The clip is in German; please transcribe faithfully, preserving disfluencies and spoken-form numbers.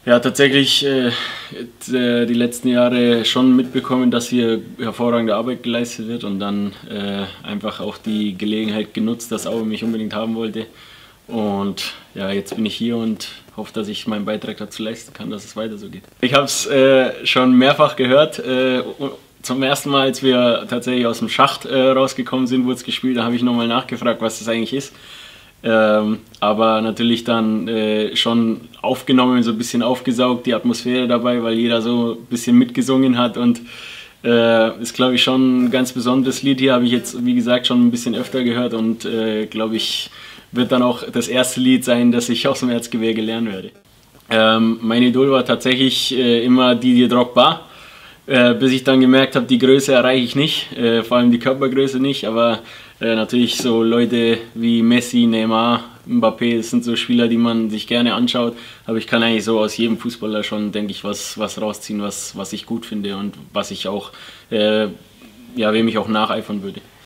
Ja, tatsächlich äh, die letzten Jahre schon mitbekommen, dass hier hervorragende Arbeit geleistet wird und dann äh, einfach auch die Gelegenheit genutzt, dass Aue mich unbedingt haben wollte. Und ja, jetzt bin ich hier und hoffe, dass ich meinen Beitrag dazu leisten kann, dass es weiter so geht. Ich habe es äh, schon mehrfach gehört. Äh, zum ersten Mal, als wir tatsächlich aus dem Schacht äh, rausgekommen sind, wurde es gespielt, da habe ich nochmal nachgefragt, was das eigentlich ist. Ähm, aber natürlich dann äh, schon aufgenommen, so ein bisschen aufgesaugt, die Atmosphäre dabei, weil jeder so ein bisschen mitgesungen hat und äh, ist, glaube ich, schon ein ganz besonderes Lied hier, habe ich jetzt, wie gesagt, schon ein bisschen öfter gehört und äh, glaube ich, wird dann auch das erste Lied sein, das ich aus dem Erzgebirge lernen werde. Ähm, mein Idol war tatsächlich äh, immer Didier Drogba, äh, bis ich dann gemerkt habe, die Größe erreiche ich nicht, äh, vor allem die Körpergröße nicht, aber äh, natürlich so Leute wie Messi, Neymar, Mbappé, das sind so Spieler, die man sich gerne anschaut, aber ich kann eigentlich so aus jedem Fußballer schon, denke ich, was, was rausziehen, was, was ich gut finde und was ich auch, äh, ja, wem ich auch nacheifern würde.